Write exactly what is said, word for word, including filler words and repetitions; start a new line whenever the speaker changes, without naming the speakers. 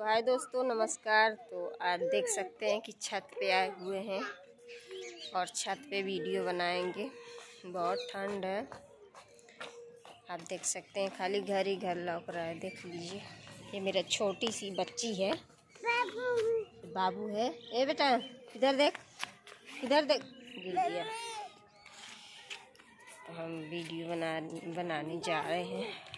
हाय दोस्तों, नमस्कार। तो आज देख सकते हैं कि छत पे आए हुए हैं और छत पे वीडियो बनाएंगे। बहुत ठंड है, आप देख सकते हैं, खाली घर ही घर लौक रहा है। देख लीजिए, ये मेरा छोटी सी बच्ची है, बाबू बाबू है। ए बेटा, इधर देख, इधर देख, गिर गया। तो हम वीडियो बना बनाने जा रहे हैं।